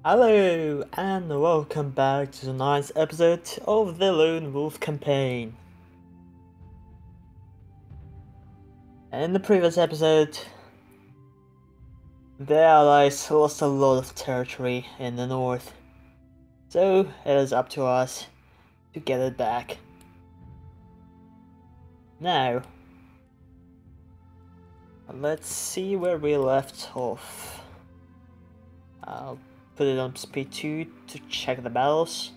Hello and welcome back to the ninth episode of the Lone Wolf campaign. In the previous episode, the Allies lost a lot of territory in the north, so it is up to us to get it back. Now, let's see where we left off. I'll put it on speed 2 to check the battles.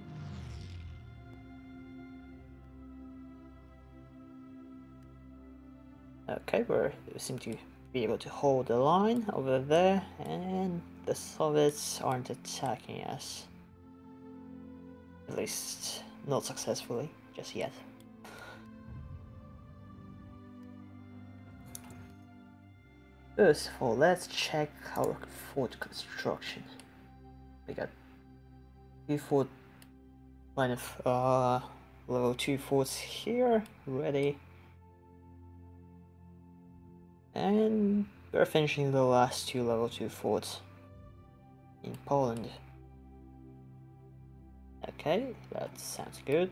Okay, we seem to be able to hold the line over there, and the Soviets aren't attacking us. At least, not successfully, just yet. First of all, let's check our fort construction. We got two fort, kind of level 2 forts here, ready. And we're finishing the last two level 2 forts in Poland. Okay, that sounds good.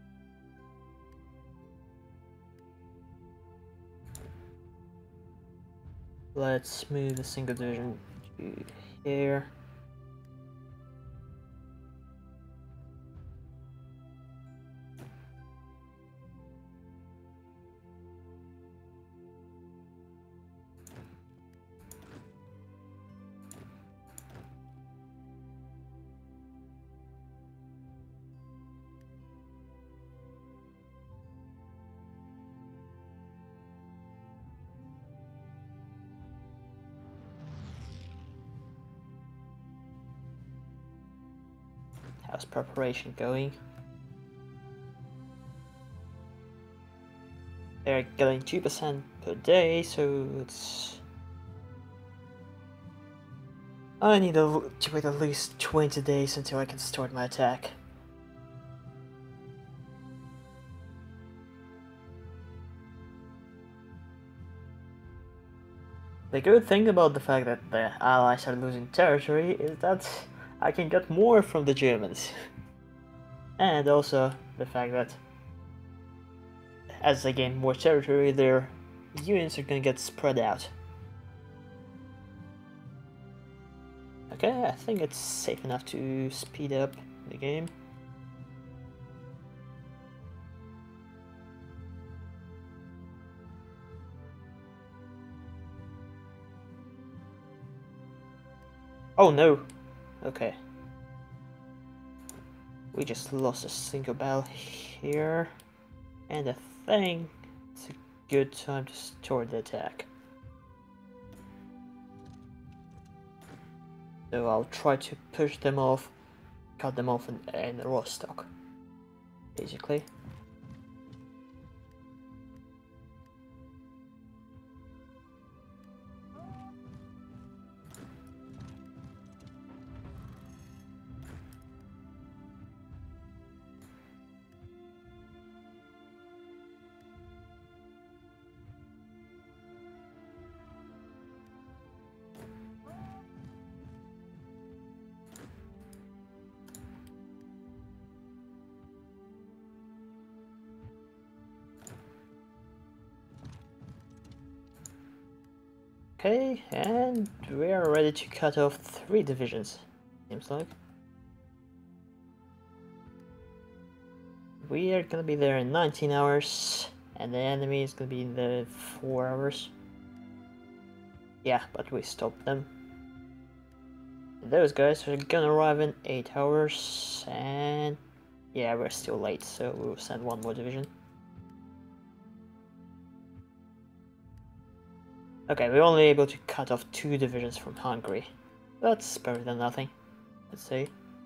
Let's move the single division to here. How's preparation going? They're getting 2% per day, so it's... I need to wait at least 20 days until I can start my attack. The good thing about the fact that the Allies are losing territory is that I can get more from the Germans. And also the fact that as they gain more territory, their units are gonna get spread out. Okay, I think it's safe enough to speed up the game. Oh no! Okay. We just lost a single battle here, and I think it's a good time to start the attack. So I'll try to push them off, cut them off in Rostock, basically. Okay, and we are ready to cut off 3 divisions, seems like. We are gonna be there in 19 hours, and the enemy is gonna be in the 4 hours. Yeah, but we stopped them. Those guys are gonna arrive in 8 hours, and yeah, we're still late, so we'll send 1 more division. Okay, we're only able to cut off 2 divisions from Hungary. That's better than nothing, let's say.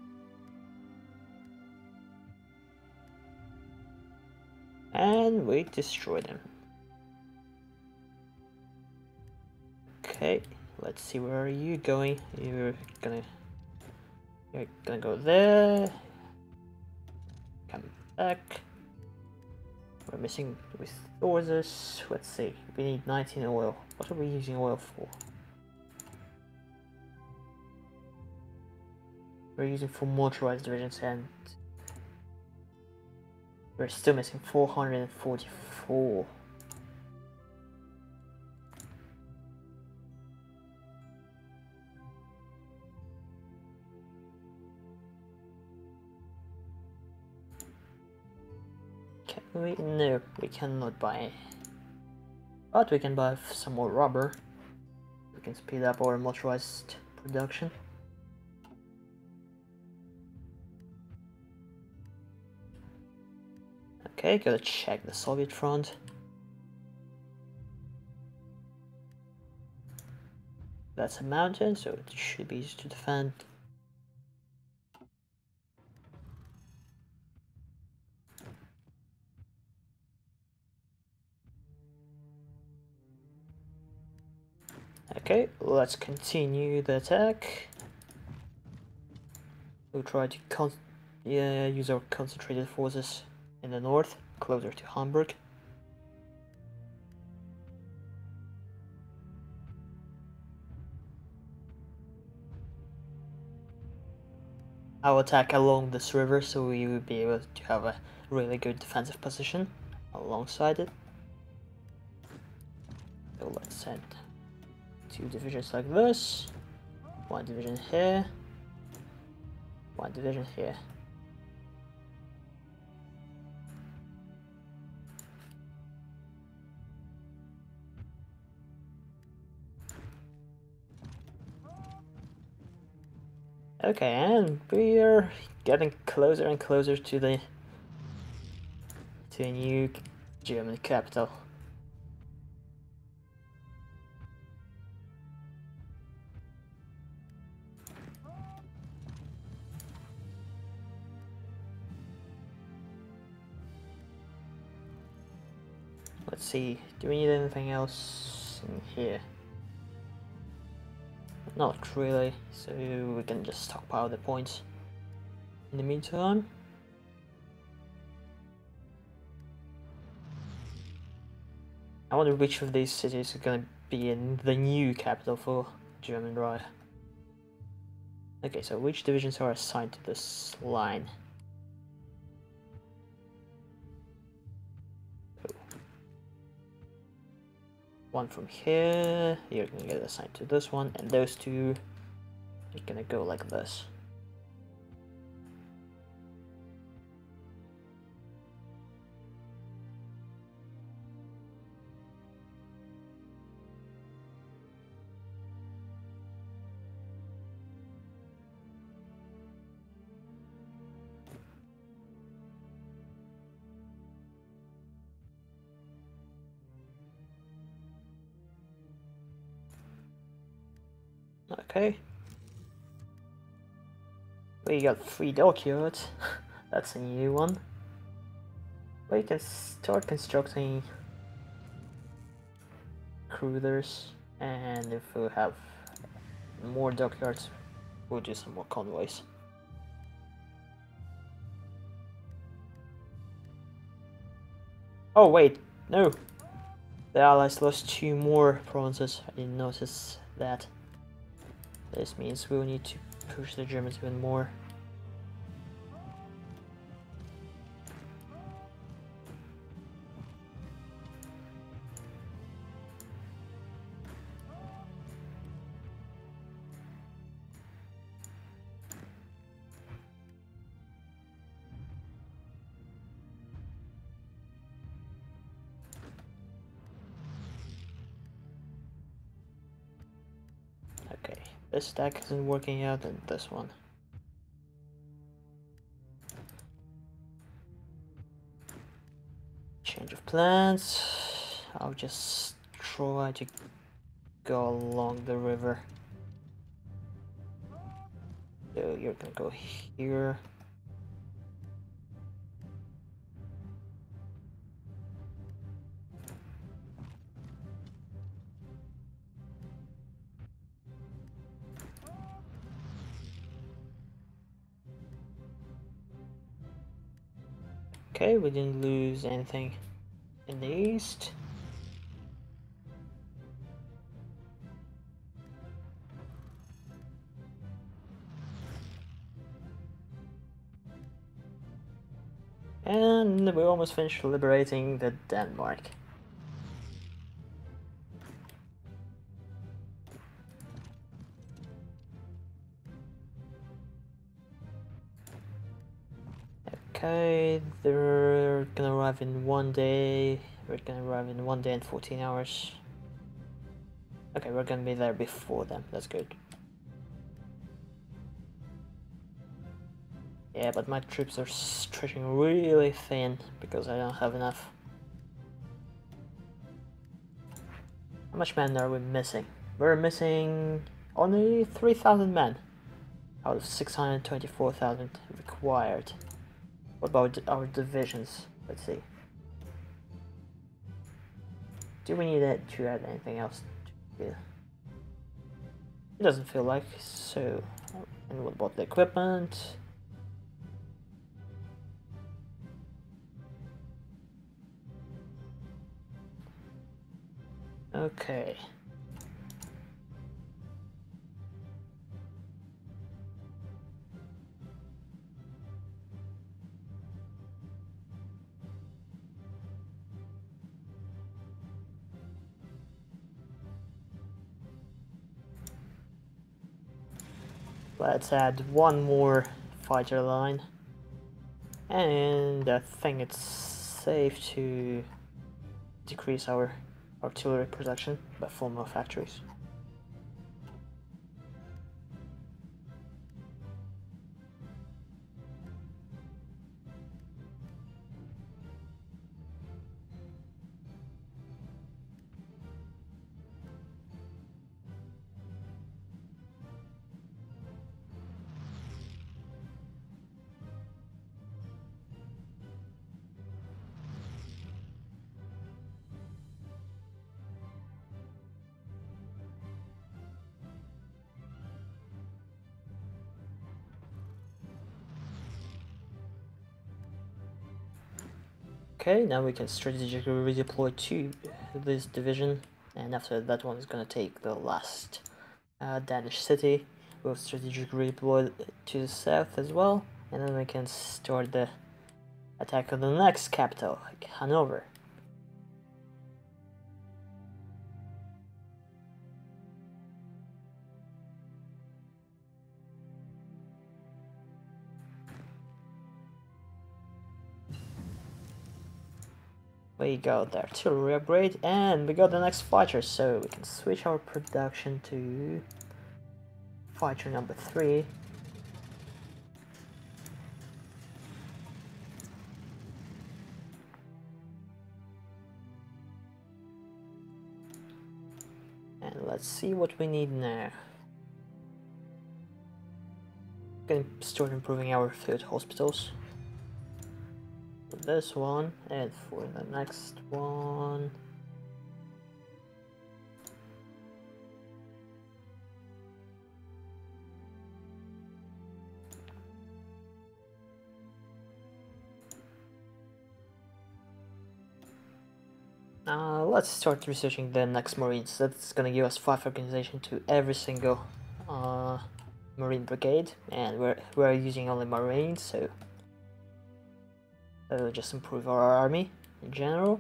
And we destroy them. Okay, let's see, where are you going? You're gonna go there. Come back. We're missing resources. Let's see, we need 19 oil. What are we using oil for? We're using 4 motorized divisions and we're still missing 444. Can we? No, we cannot buy. But we can buy some more rubber. We can speed up our motorized production. Okay, gotta check the Soviet front. That's a mountain, so it should be easy to defend. Okay, let's continue the attack. We'll try to use our concentrated forces in the north, closer to Hamburg. I'll attack along this river, so we will be able to have a really good defensive position alongside it. So let's send 2 divisions like this, 1 division here, 1 division here. Okay, and we're getting closer and closer to the new German capital. Let's see, do we need anything else in here? Not really, so we can just stockpile the points in the meantime. I wonder which of these cities are gonna be in the new capital for German Reich. Okay, so which divisions are assigned to this line? One from here, you're gonna get assigned to this one, and those 2 are gonna go like this. Okay. We got 3 dockyards. That's a new one. We can start constructing cruisers, and if we have more dockyards, we'll do some more convoys. Oh wait, no! The Allies lost 2 more provinces. I didn't notice that. This means we'll need to push the Germans even more. Okay, this stack isn't working out, and this one. Change of plans. I'll just try to go along the river. So you're gonna go here. Okay, we didn't lose anything in the east. And we almost finished liberating the Denmark. Okay, they're gonna arrive in 1 day. We're gonna arrive in 1 day and 14 hours. Okay, we're gonna be there before them. That's good. Yeah, but my troops are stretching really thin because I don't have enough. How much men are we missing? We're missing only 3,000 men out of 624,000 required. What about our divisions? Let's see. Do we need to add anything else? Yeah. It doesn't feel like so. And what about the equipment? Okay. Let's add one more fighter line. And I think it's safe to decrease our artillery production by 4 more factories. Okay, now we can strategically redeploy to this division, and after that one is gonna take the last Danish city. We'll strategically redeploy to the south as well, and then we can start the attack on the next capital, like Hanover. We got the artillery upgrade, and we got the next fighter, so we can switch our production to fighter number 3. And let's see what we need now. We can start improving our field hospitals. For this one, and for the next one. Let's start researching the next Marines. That's gonna give us 5 organization to every single Marine brigade, and we're using only Marines, so that'll just improve our army in general.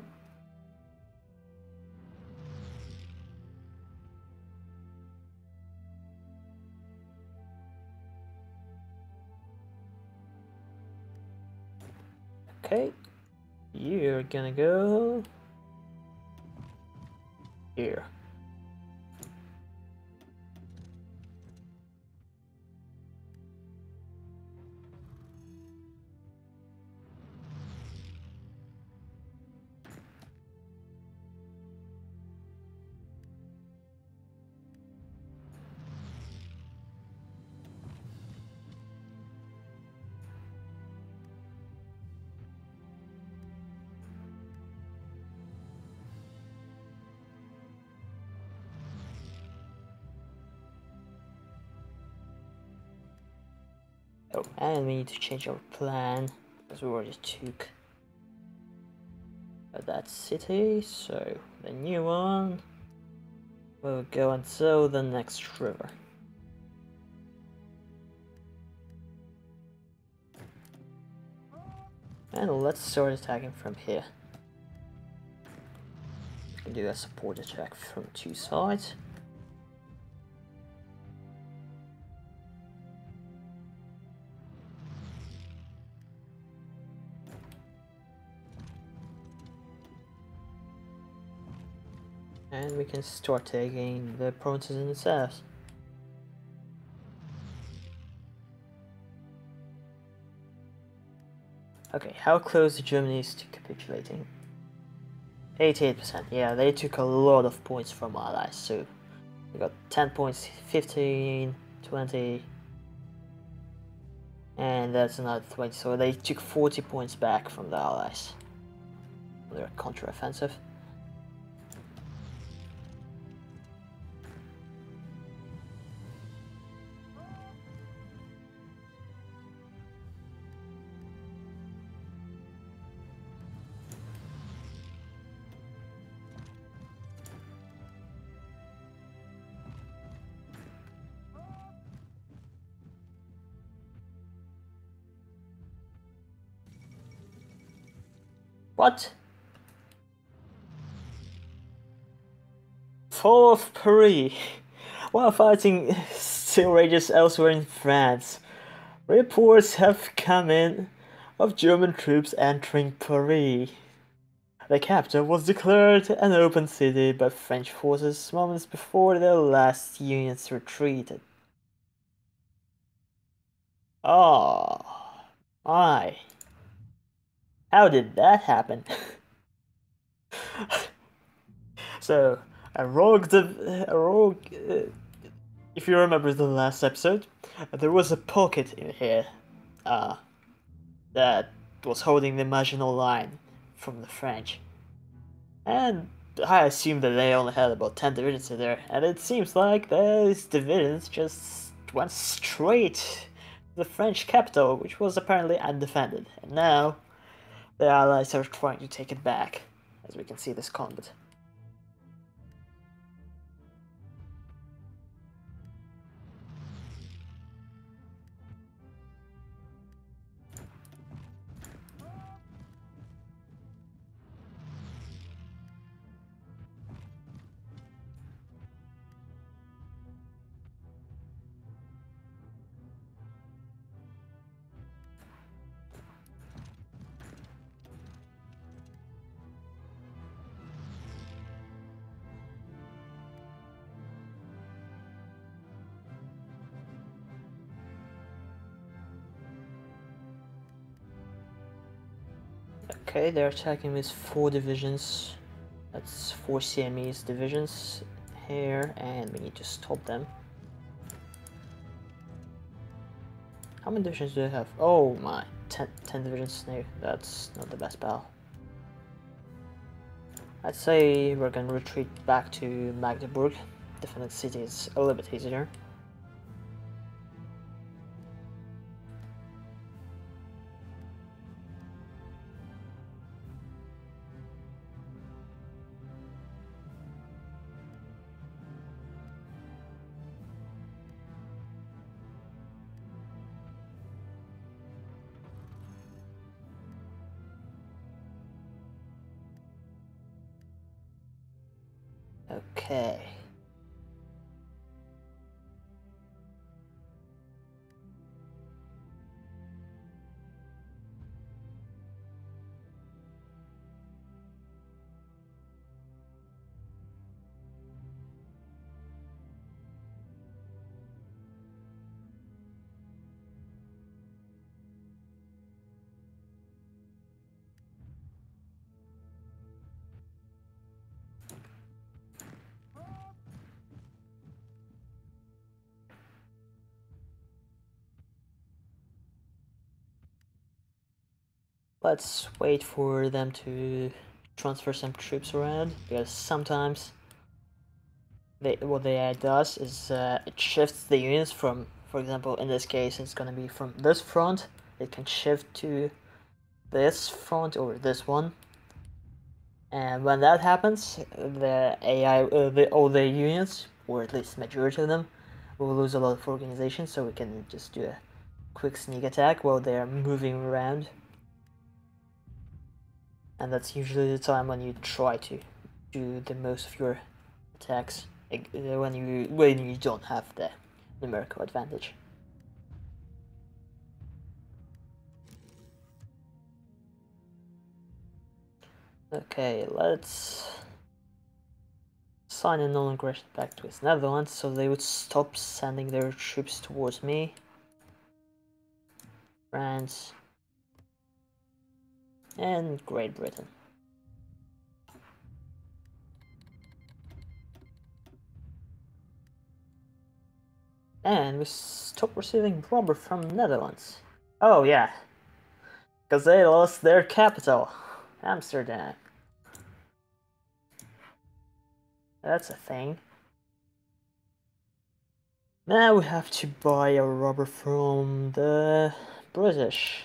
Okay, you're gonna go here. Oh, and we need to change our plan because we already took that city, so the new one will go until the next river. And let's start attacking from here. We can do a support attack from 2 sides. And we can start taking the provinces in the south. Okay, how close Germany is to capitulating? 88%. Yeah, they took a lot of points from allies, so we got 10 points, 15, 20, and that's another 20, so they took 40 points back from the allies. Their counter-offensive. What? Fall of Paris. While fighting still rages elsewhere in France, reports have come in of German troops entering Paris. The capital was declared an open city by French forces moments before the last units retreated. Oh, my. How did that happen? So, if you remember the last episode, there was a pocket in here that was holding the Maginot Line from the French. And I assumed that they only had about 10 divisions in there, and it seems like those divisions just went straight to the French capital, which was apparently undefended. And now, the Allies are trying to take it back, as we can see this combat. Okay, they're attacking with 4 divisions. That's 4 CME's divisions here, and we need to stop them. How many divisions do they have? Oh my, 10 divisions. No, that's not the best battle. I'd say we're gonna retreat back to Magdeburg. Defending the city is a little bit easier. Okay. Let's wait for them to transfer some troops around, because sometimes what the AI does is it shifts the units from, for example, in this case, it's going to be from this front. It can shift to this front or this one. And when that happens, the AI, all the units, or at least majority of them, will lose a lot of organization, so we can just do a quick sneak attack while they're moving around. and that's usually the time when you try to do the most of your attacks when you don't have the numerical advantage. Okay, let's sign a non-aggression pact with Netherlands so they would stop sending their troops towards me. France and Great Britain. And we stop receiving rubber from Netherlands. Oh yeah, because they lost their capital, Amsterdam. That's a thing. Now we have to buy our rubber from the British.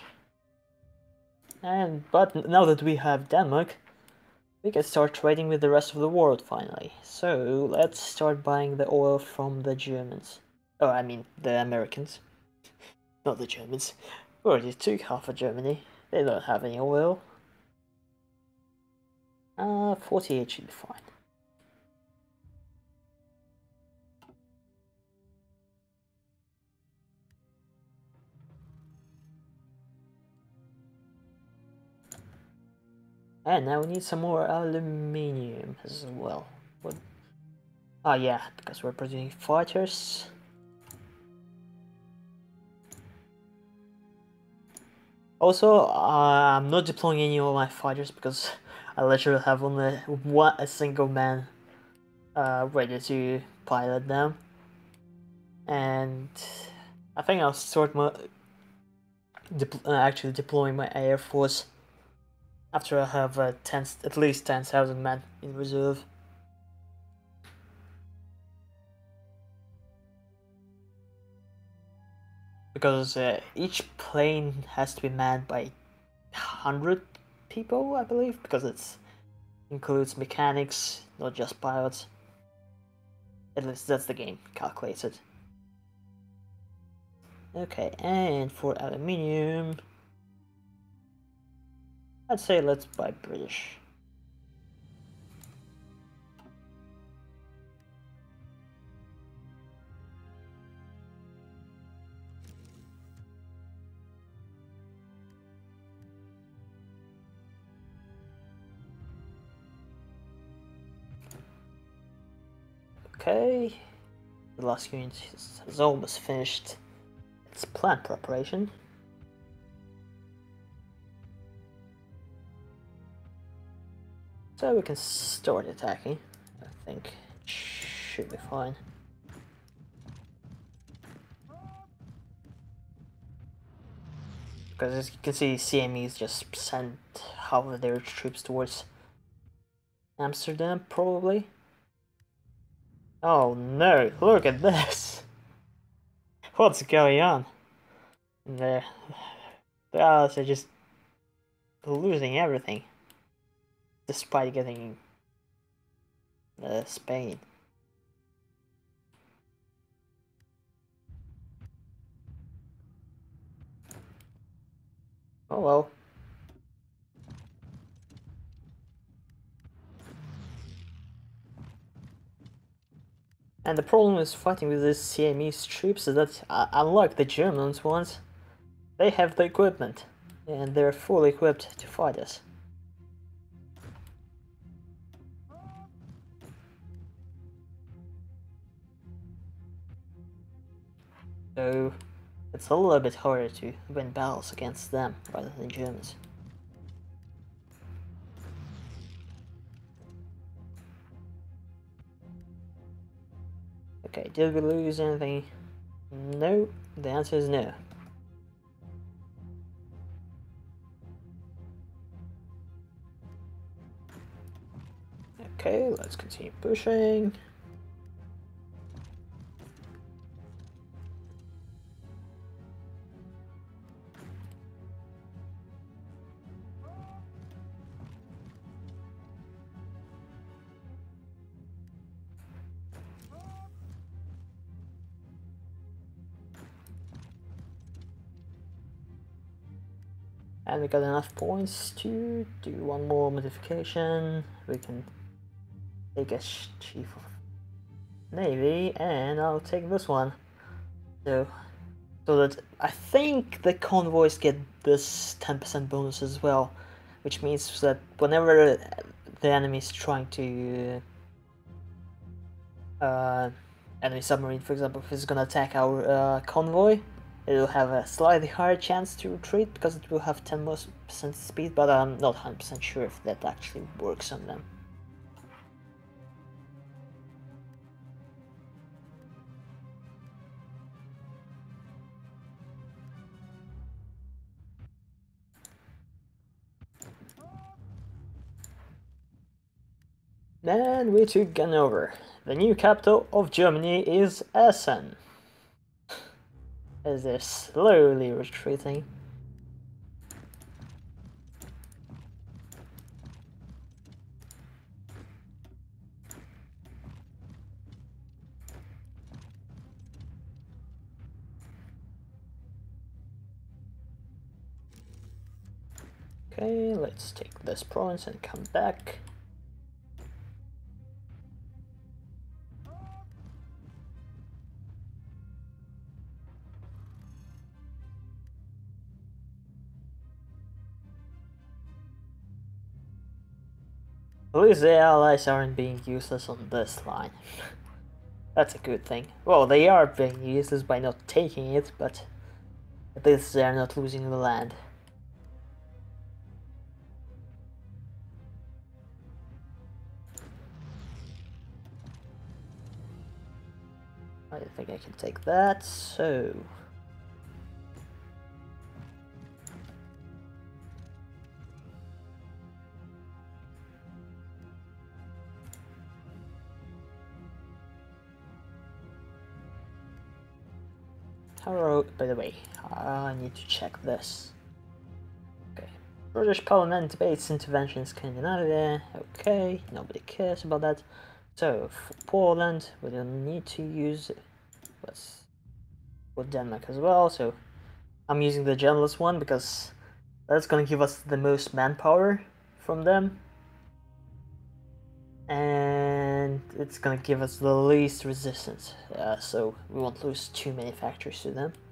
But now that we have Denmark, we can start trading with the rest of the world finally. So let's start buying the oil from the Germans. Oh, I mean the Americans. Not the Germans. We already took half of Germany. They don't have any oil. 48 should be fine. And now we need some more aluminium as well. What? Oh yeah, because we're producing fighters. Also, I'm not deploying any of my fighters because I literally have only a single man ready to pilot them. And I think I'll start actually deploying my air force after I have at least 10,000 men in reserve. Because each plane has to be manned by 100 people, I believe, because it includes mechanics, not just pilots. At least that's the game calculated. Okay, and for aluminium, I'd say let's buy British. Okay, the last unit has almost finished its plant preparation. So we can start attacking. I think it should be fine. Because as you can see, CMEs just sent half of their troops towards Amsterdam, probably. Oh no, look at this! What's going on? The Allies are just losing everything, despite getting Spain. Oh well. And the problem is fighting with these CME's troops is that, unlike the Germans ones, they have the equipment, and they're fully equipped to fight us. So it's a little bit harder to win battles against them rather than Germans. Okay, did we lose anything? No, the answer is no. Okay, let's continue pushing. And we got enough points to do one more modification. We can take a Chief of Navy, and I'll take this one. So that I think the convoys get this 10% bonus as well, which means that whenever the enemy is trying to enemy submarine, for example, if it's gonna attack our convoy, it will have a slightly higher chance to retreat because it will have 10% speed, but I'm not 100% sure if that actually works on them. Then we took Hanover. The new capital of Germany is Essen. As they're slowly retreating. Okay, let's take this province and come back. At least the allies aren't being useless on this line. That's a good thing. Well, they are being useless by not taking it, but at least they're not losing the land. I think I can take that, so... by the way, I need to check this. Okay. British Parliament debates intervention in Scandinavia. Okay, nobody cares about that. So, for Poland, we don't need to use it. Let's put Denmark as well, so I'm using the generalist one because that's gonna give us the most manpower from them. And it's gonna give us the least resistance, so we won't lose too many factories to them.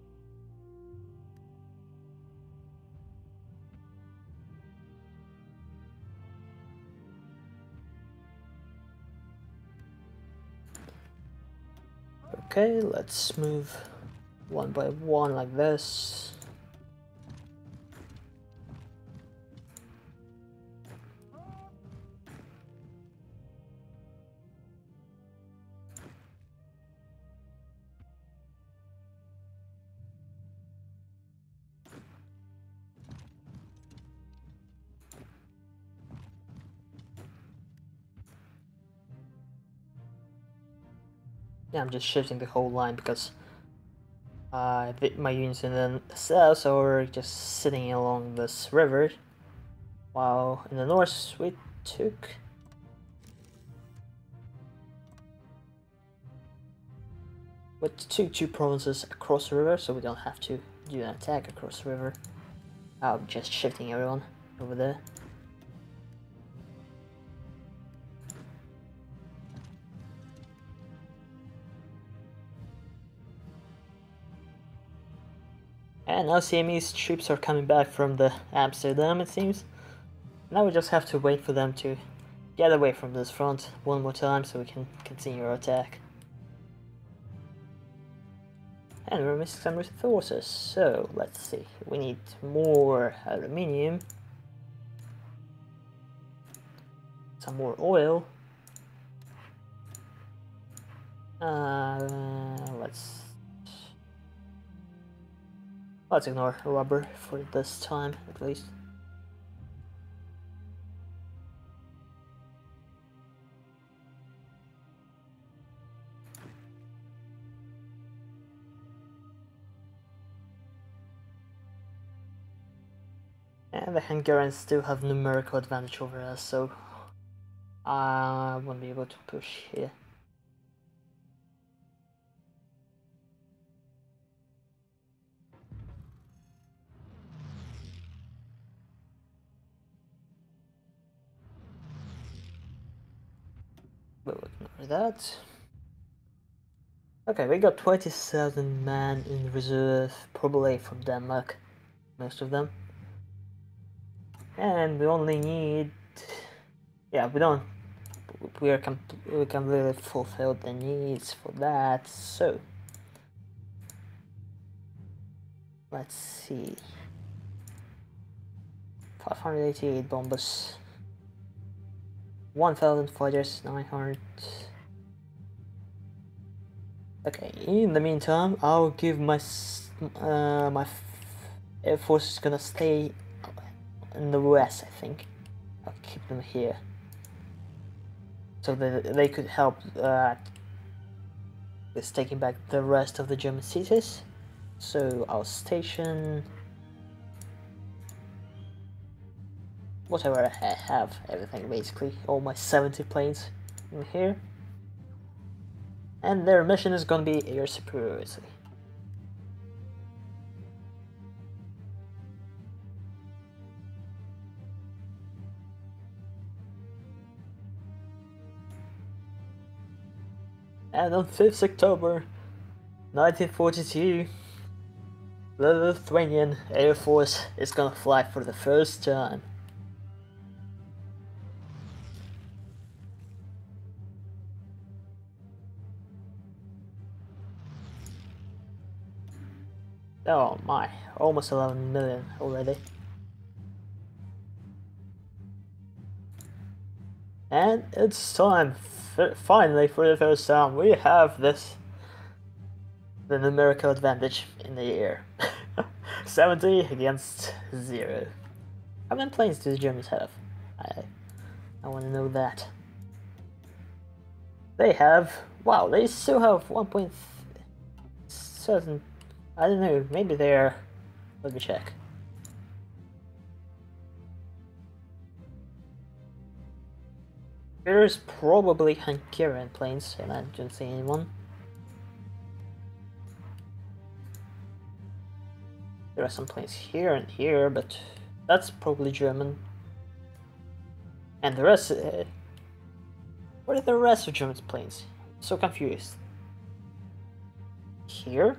Okay, let's move one by one like this. Yeah, I'm just shifting the whole line because my units in the south are just sitting along this river, while in the north we took two provinces across the river, so we don't have to do an attack across the river. I'm just shifting everyone over there. And now Siamese troops are coming back from the Amsterdam, it seems. Now we just have to wait for them to get away from this front one more time so we can continue our attack. And we're missing some resources, so let's see. We need more aluminium, some more oil. Let's ignore rubber for this time, at least. And the Hungarians still have numerical advantage over us, so I won't be able to push here. for that. Okay, we got 27 men in reserve, probably from Denmark, most of them. And we only need... yeah, we can really fulfill the needs for that, so... let's see... 588 bombers, 1000 fighters, 900... okay, in the meantime, I'll give my air force is gonna stay in the west, I think. I'll keep them here, so that they could help with taking back the rest of the German cities. So I'll station whatever I have, everything basically, all my 70 planes in here. And their mission is gonna be air superiority. And on 5th October 1942, the Lithuanian Air Force is gonna fly for the first time. Oh my, almost 11 million already. And it's time, finally, for the first time, we have the numerical advantage in the air. 70 against 0. How many planes do the Germans have? I want to know that. They have, wow, they still have 1.7, I don't know, maybe they're, let me check. There's probably Hungarian planes, and I don't see anyone. There are some planes here and here, but that's probably German. And the rest... what are the rest of German's planes? I'm so confused. Here?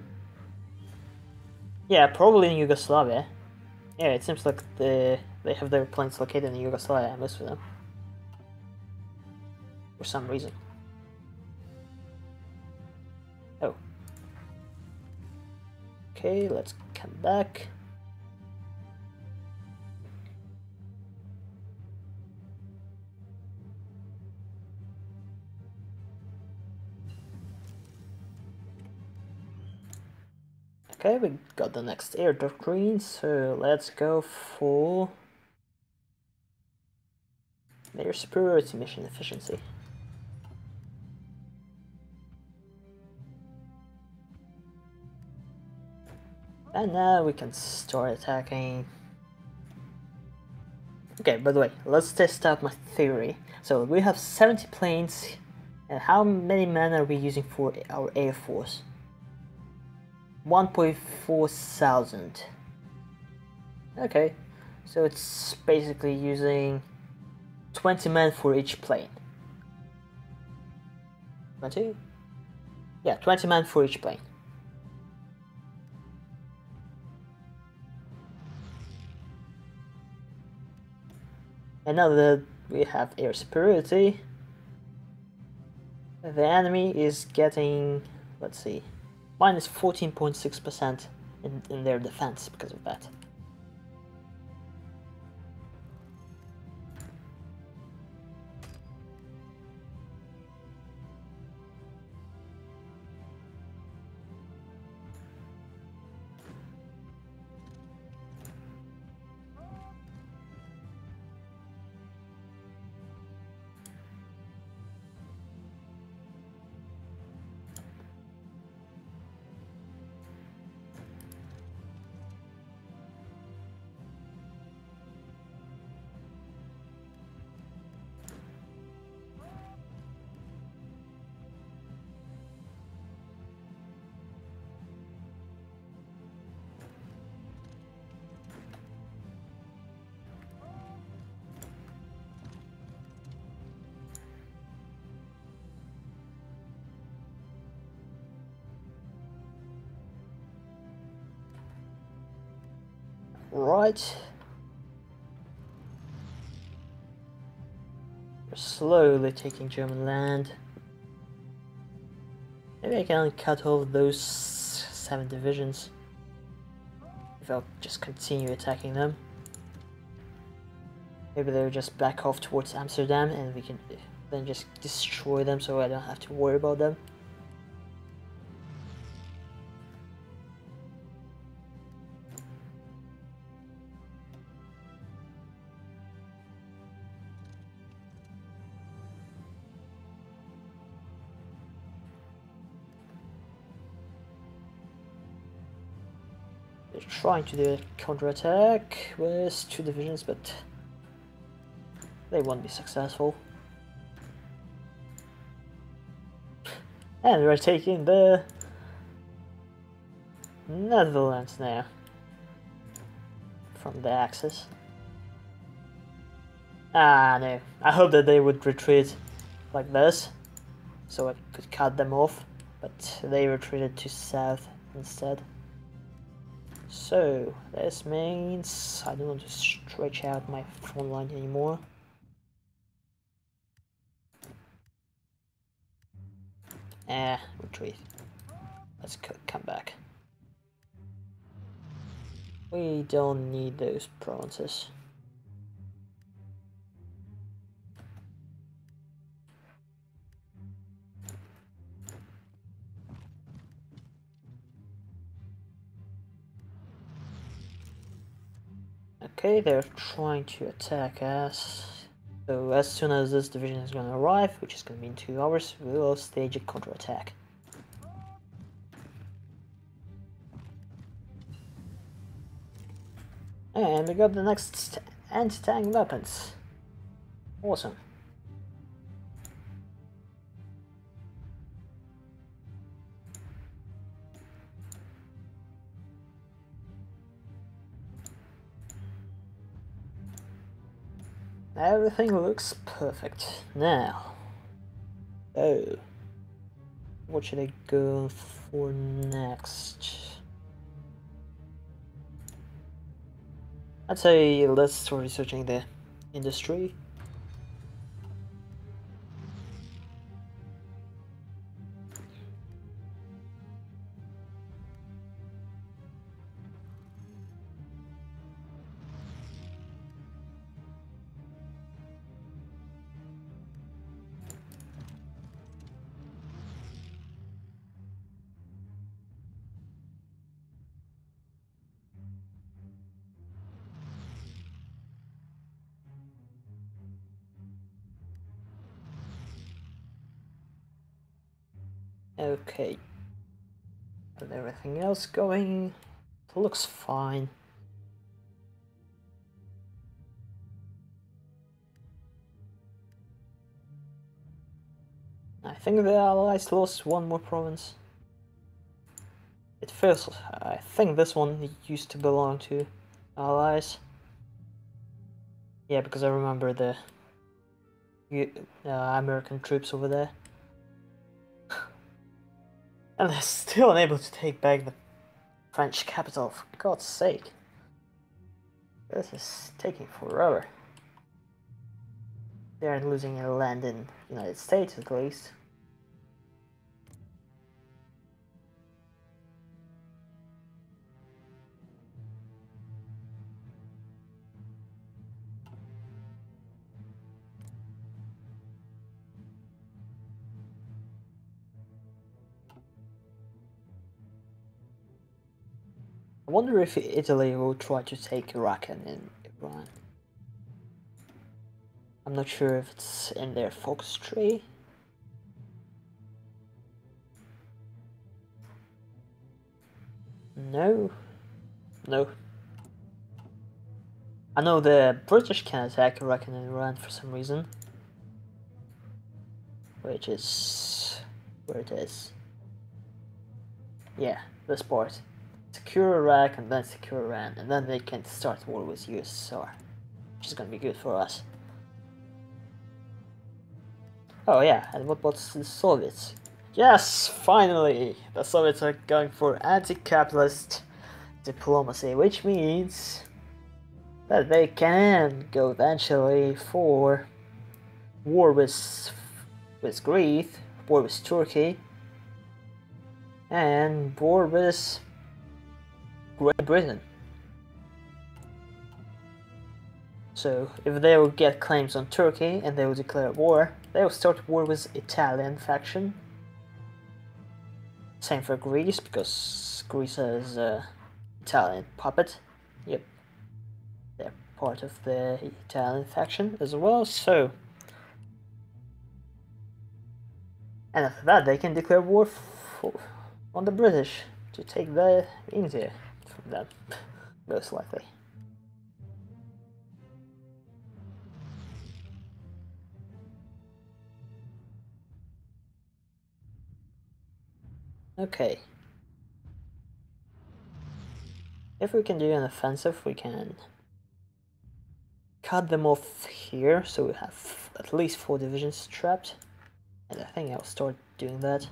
Yeah, probably in Yugoslavia. Yeah, it seems like they have their planes located in Yugoslavia, most of them. For some reason. Oh. Okay, let's come back. Okay, we got the next air doctrine, so let's go for air superiority mission efficiency. And now we can start attacking. Okay, by the way, let's test out my theory. So we have 70 planes, and how many men are we using for our air force? 1.4 thousand. Okay, so it's basically using 20 men for each plane. 20? Yeah, 20 men for each plane. And now that we have air superiority, the enemy is getting, let's see, minus 14.6% in their defense because of that. Right. We're slowly taking German land. Maybe I can cut off those 7 divisions if I'll just continue attacking them. Maybe they'll just back off towards Amsterdam and we can then just destroy them so I don't have to worry about them. They're trying to do a counterattack with 2 divisions, but they won't be successful. And we're taking the Netherlands now from the Axis. Ah, no. I hope that they would retreat like this, so I could cut them off, but they retreated to south instead. So, this means I don't want to stretch out my front line anymore. Retreat. Let's come back. We don't need those provinces. Okay, they're trying to attack us. So as soon as this division is going to arrive, which is going to be in 2 hours, we will stage a counterattack. And we got the next anti-tank weapons. Awesome. Everything looks perfect. Now, oh, what should I go for next? I'd say let's start researching the industry. Okay, and everything else going looks fine. I think the Allies lost 1 more province. It feels, I think this one used to belong to Allies. Yeah, because I remember the American troops over there. And they're still unable to take back the French capital, for God's sake. This is taking forever. They aren't losing any land in the United States, at least. I wonder if Italy will try to take Iraq and Iran. I'm not sure if it's in their focus tree. No. No. I know the British can attack Iraq and Iran for some reason. Which is where it is. Yeah, this part. Secure Iraq and then secure Iran, and then they can start war with USSR, which is gonna be good for us. Oh yeah, and what about the Soviets? Yes, finally! The Soviets are going for anti-capitalist diplomacy, which means that they can go eventually for war with Greece, war with Turkey, and war with Great Britain. So if they will get claims on Turkey and they will declare war, they will start war with Italian faction. Same for Greece, because Greece is an Italian puppet. Yep, they're part of the Italian faction as well, so... And after that, they can declare war on the British to take the India from them, most likely. Okay. If we can do an offensive, we can cut them off here, so we have at least 4 divisions trapped. And I think I'll start doing that.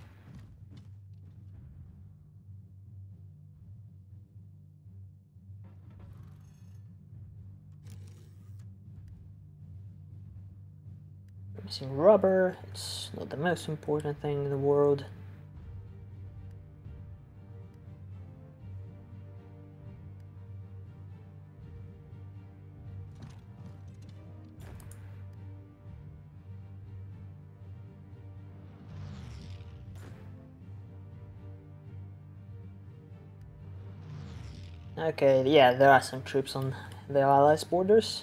We're missing rubber, it's not the most important thing in the world. Okay, yeah, there are some troops on the Allies' borders.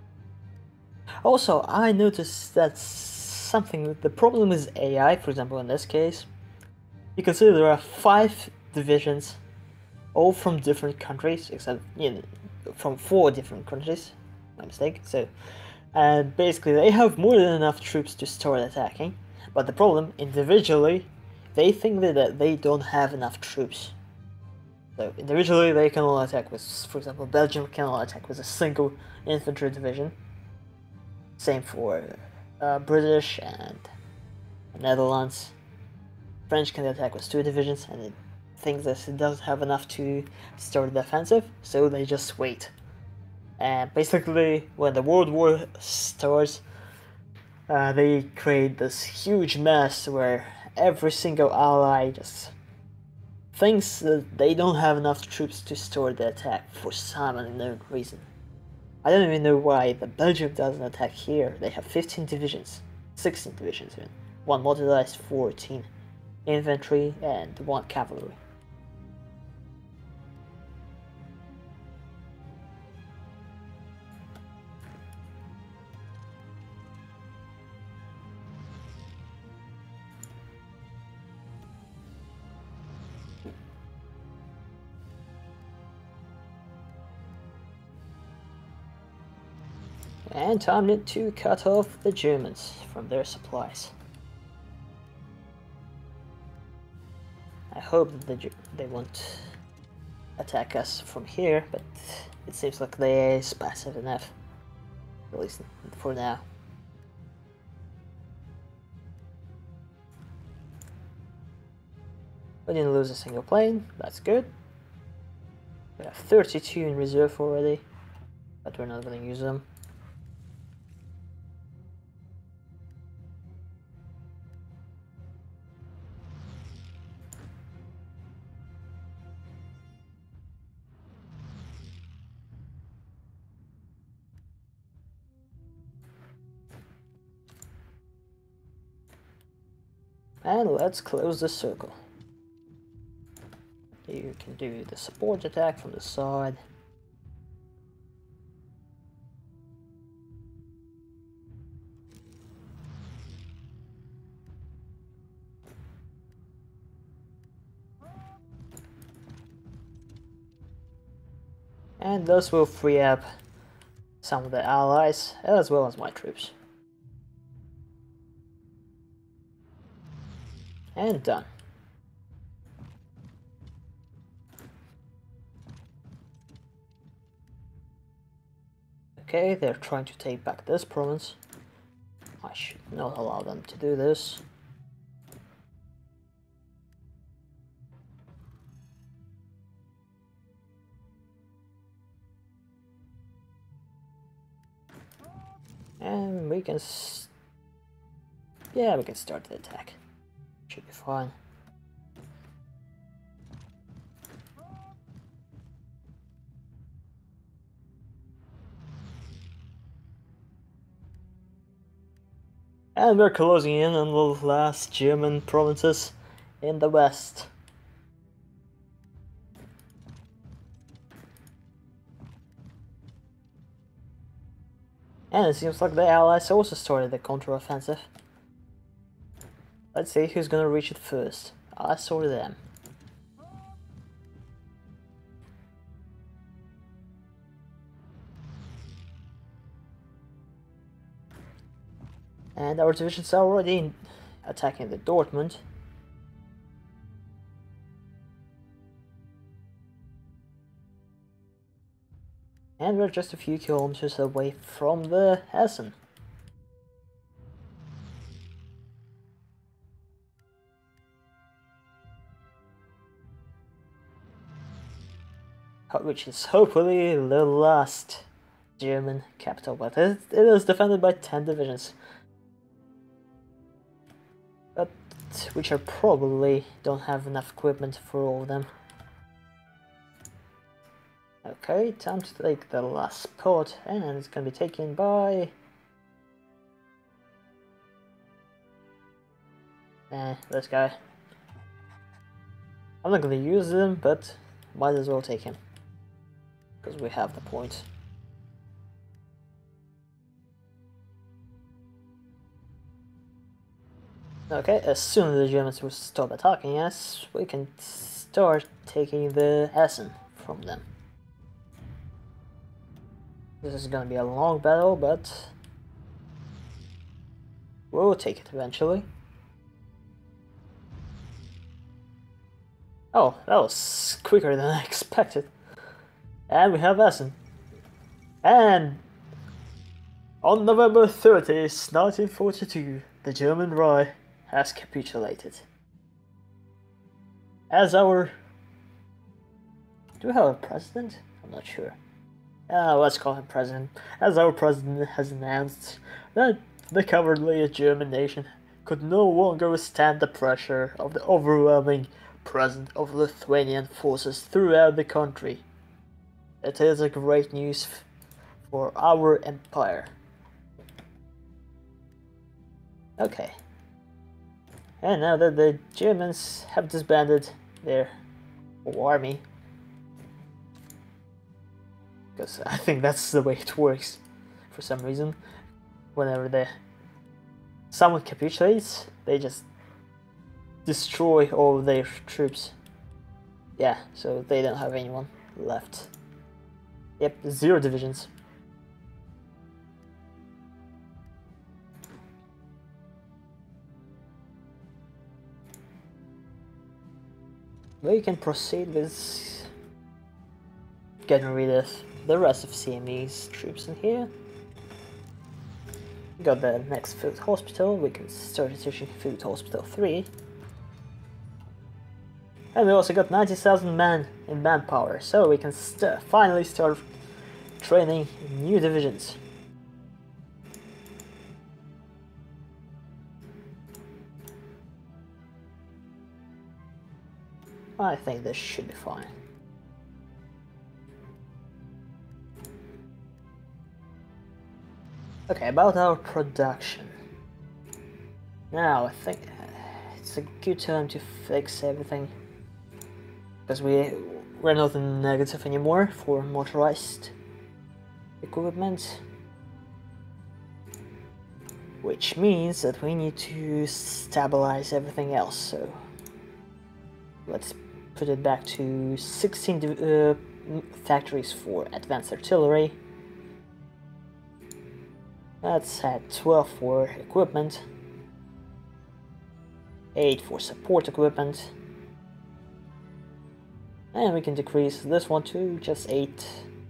Also, I noticed that something, the problem is AI, for example, in this case. You consider there are 5 divisions, all from different countries, except, from 4 different countries, my mistake, so... And basically, they have more than enough troops to start attacking, but the problem, individually, they think that they don't have enough troops. So individually, they can only attack with, for example, Belgium can only attack with a single infantry division. Same for British and Netherlands. French can attack with 2 divisions, and it thinks that it doesn't have enough to start the offensive, so they just wait. And basically, when the World War starts, they create this huge mess where every single ally just thinks that they don't have enough troops to start the attack for some unknown reason. I don't even know why the Belgium doesn't attack here. They have 15 divisions, 16 divisions even, 1 motorized, 14 infantry, and 1 cavalry. And time to cut off the Germans from their supplies. I hope that they won't attack us from here, but it seems like they is passive enough, at least for now. We didn't lose a single plane, that's good. We have 32 in reserve already, but we're not going to use them. And let's close the circle. You can do the support attack from the side. And thus will free up some of the allies, as well as my troops. And done. Okay, they're trying to take back this province. I should not allow them to do this. And we can yeah, we can start the attack. Should be fine. And we're closing in on the last German provinces in the west. And it seems like the Allies also started the counter-offensive. Let's see who's gonna reach it first. Us or them. And our divisions are already attacking the Dortmund. And we're just a few kilometers away from the Hessen. Which is hopefully the last German capital, but it is defended by 10 divisions. But which are probably don't have enough equipment for all of them. Okay, time to take the last spot, and it's gonna be taken by... this guy. I'm not gonna use him, but might as well take him. Because we have the point. Okay, as soon as the Germans will stop attacking us, we can start taking the Essen from them. This is gonna be a long battle, but we'll take it eventually. Oh, that was quicker than I expected. And we have Essen. And on November 30th, 1942, the German Reich has capitulated. As our... Do we have a president? I'm not sure. Let's call him president. As our president has announced that the cowardly German nation could no longer withstand the pressure of the overwhelming presence of Lithuanian forces throughout the country. It is a great news for our empire. Okay. And now that the Germans have disbanded their army, because I think that's the way it works for some reason, whenever someone capitulates, they just destroy all their troops. Yeah, so they don't have anyone left. Yep, 0 divisions. We can proceed with getting rid of the rest of CME's troops in here. We got the next food hospital, we can start teaching food hospital 3. And we also got 90,000 men in manpower, so we can finally start training new divisions. I think this should be fine. Okay, about our production. Now, I think it's a good time to fix everything. Because we're not in negative anymore for motorized equipment. Which means that we need to stabilize everything else, so let's put it back to 16 factories for advanced artillery. Let's add 12 for equipment, 8 for support equipment, and we can decrease this one to just 8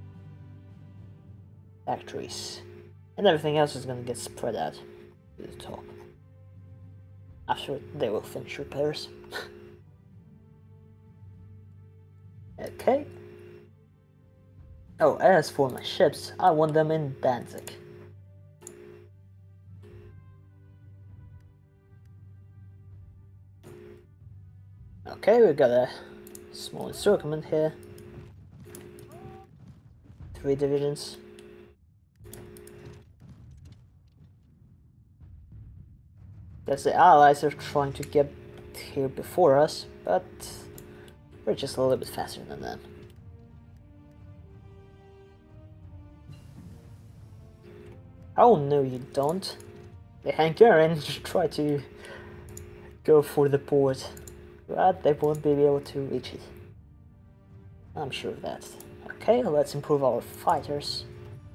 factories, and everything else is going to get spread out to the top. After they will finish repairs. Okay. Oh, as for my ships, I want them in Danzig. Okay, we've got a small encirclement here. 3 divisions. Guess the allies are trying to get here before us, but we're just a little bit faster than them. Oh no, you don't. The Hungarians try to go for the port, but they won't be able to reach it. I'm sure of that. Okay, let's improve our fighters.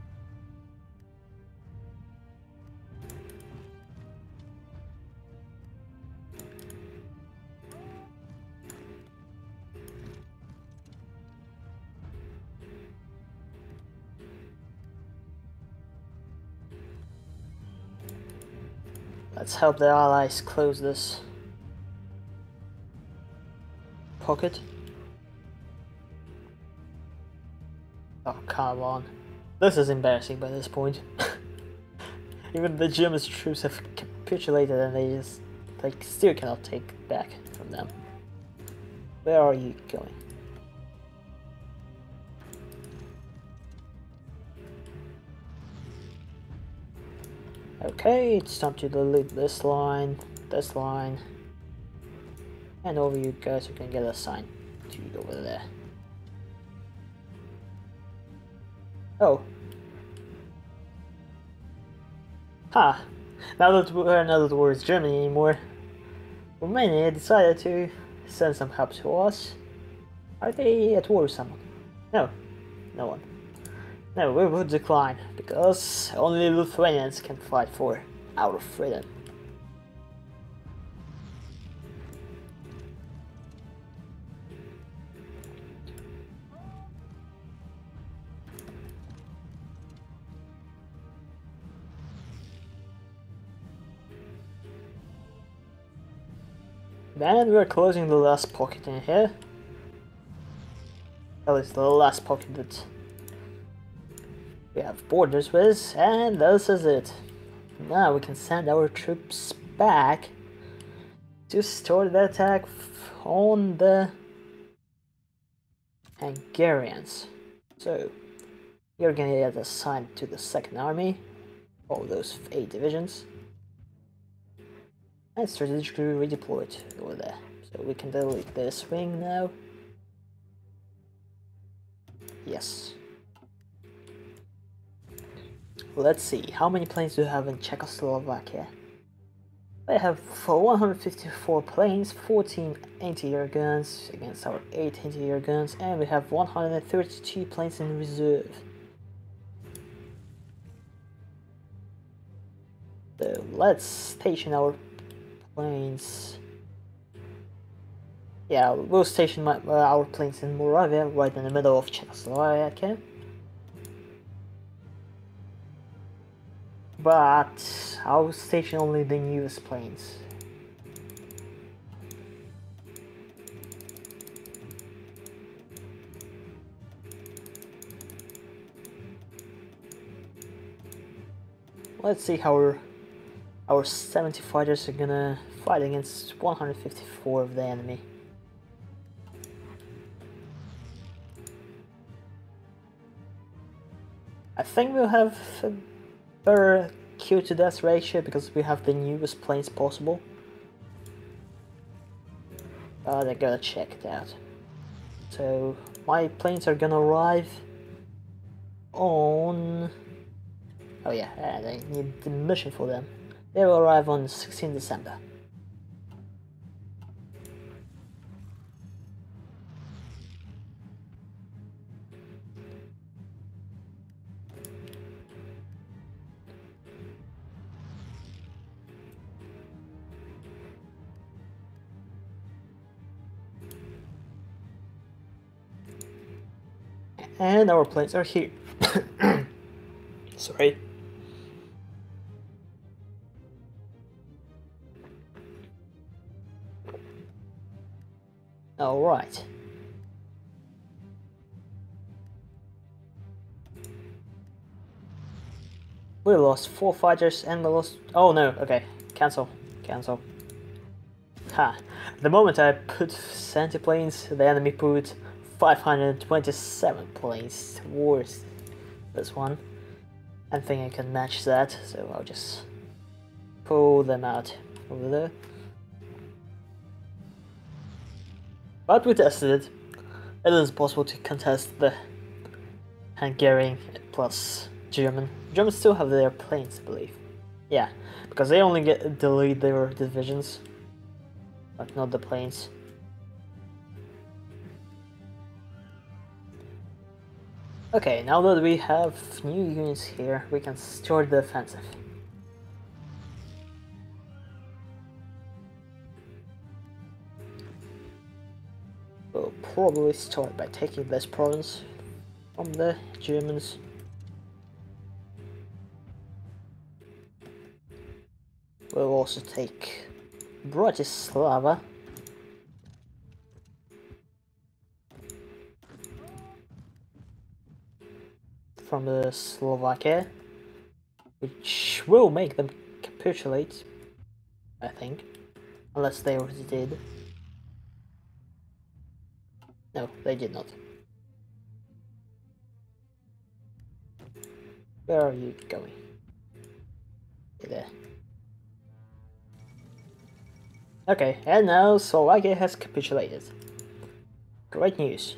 Let's help the allies close this pocket. Oh, come on. This is embarrassing by this point. Even the German troops have capitulated and they just still cannot take back from them. Where are you going? Okay, it's time to delete this line, and over you guys, you can get assigned to over there. Oh. Ha! Now that we're not towards Germany anymore, Romania decided to send some help to us. Are they at war with someone? No. No one. No, we would decline, because only Lithuanians can fight for our freedom. Then we're closing the last pocket in here. At least the last pocket that we have borders with, and this is it. Now we can send our troops back to start the attack on the Hungarians. So you're gonna get assigned to the second army, all those 8 divisions, and strategically redeployed over there. So we can delete this wing now. Yes. Let's see, how many planes do we have in Czechoslovakia? They have 154 planes, 14 anti-air guns against our 8 anti-air guns, and we have 132 planes in reserve. So let's station our planes. Yeah, we'll station our planes in Moravia, right in the middle of Czechoslovakia. But I'll station only the newest planes. Let's see how our 70 fighters are gonna fight against 154 of the enemy. I think we'll have a better kill to death ratio because we have the newest planes possible. But I gotta check it out. So my planes are gonna arrive on... Oh yeah, I need the mission for them. They will arrive on 16 December. And our planes are here. Sorry. Alright. We lost 4 fighters and we lost... Oh no, okay. Cancel. Cancel. Ha! The moment I put 70 planes, the enemy put 527 planes towards this one. I think I can match that, so I'll just pull them out over there. But we tested it. It is possible to contest the Hungarian plus German. Germans still have their planes, I believe. Yeah, because they only delete their divisions, but not the planes. Okay, now that we have new units here, we can start the offensive. We'll probably start by taking this province from the Germans. We'll also take Bratislava. From the Slovakia, which will make them capitulate, I think, unless they already did. No, they did not. Where are you going? You're there. Okay, and now Slovakia has capitulated. Great news.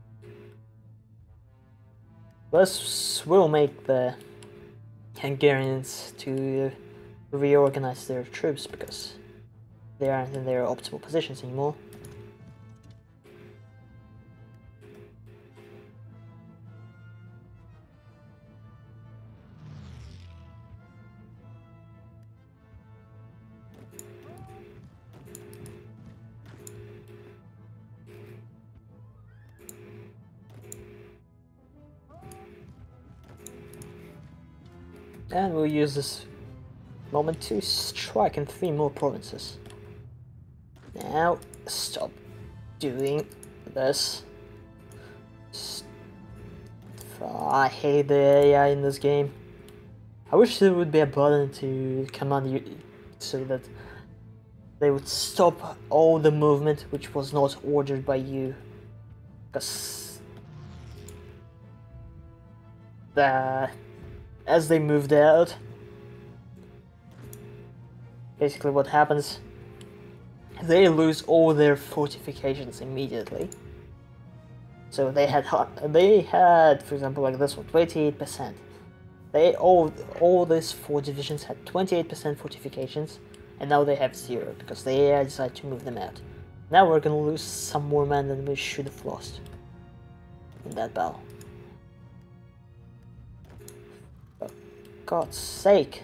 This will make the Hungarians to reorganize their troops because they aren't in their optimal positions anymore. And we'll use this moment to strike in 3 more provinces. Now, stop doing this. I hate the AI in this game. I wish there would be a button to command you so that they would stop all the movement which was not ordered by you. Because as they moved out, basically what happens, they lose all their fortifications immediately. So they had, for example, like this one, 28%. All these 4 divisions had 28% fortifications, and now they have 0 because the AI decided to move them out. Now we're gonna lose some more men than we should have lost in that battle. For God's sake!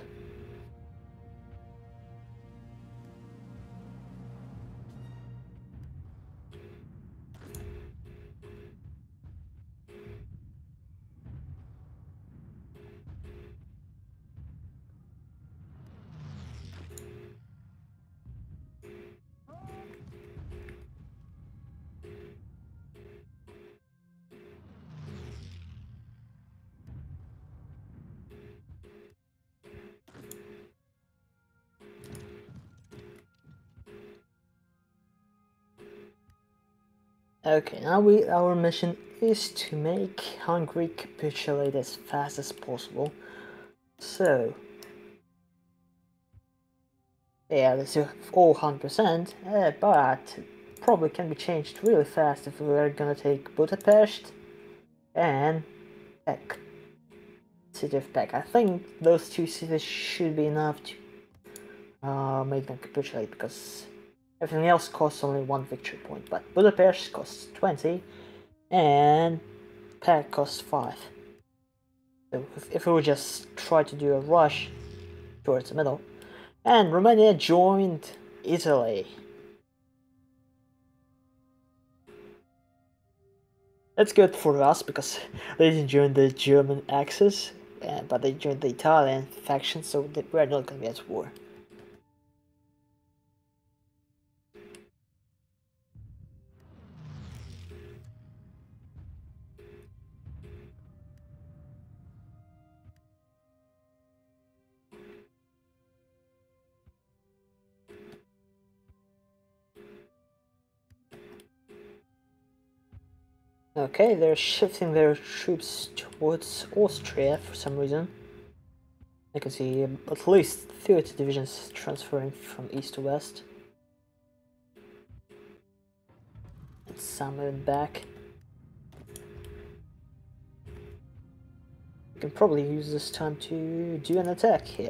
Okay, now our mission is to make Hungary capitulate as fast as possible. So, yeah, this is all 100%, but probably can be changed really fast if we're gonna take Budapest and Pec. City of Pec. I think those 2 cities should be enough to make them capitulate because everything else costs only 1 victory point, but Budapest costs 20 and Pec costs 5. So if we would just try to do a rush towards the middle. And Romania joined Italy. That's good for us because they didn't join the German Axis, but they joined the Italian faction, so we're not gonna be at war. Okay, they're shifting their troops towards Austria for some reason. I can see at least 30 divisions transferring from east to west. And some moving back. We can probably use this time to do an attack here.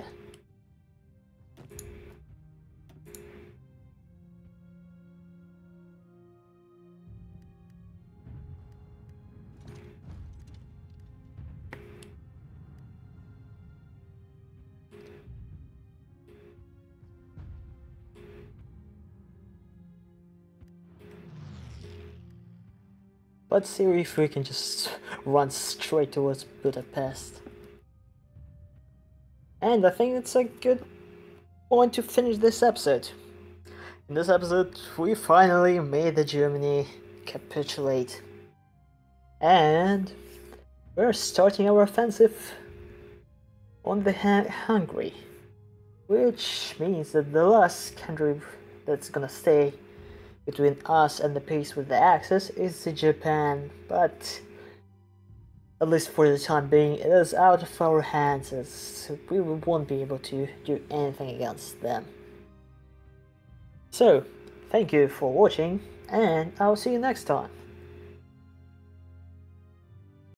Let's see if we can just run straight towards Budapest. And I think it's a good point to finish this episode. In this episode, we finally made the Germany capitulate. And we're starting our offensive on the Hungary. Which means that the last country that's gonna stay between us and the peace with the Axis is Japan, but at least for the time being it is out of our hands, as we won't be able to do anything against them. So, thank you for watching, and I'll see you next time.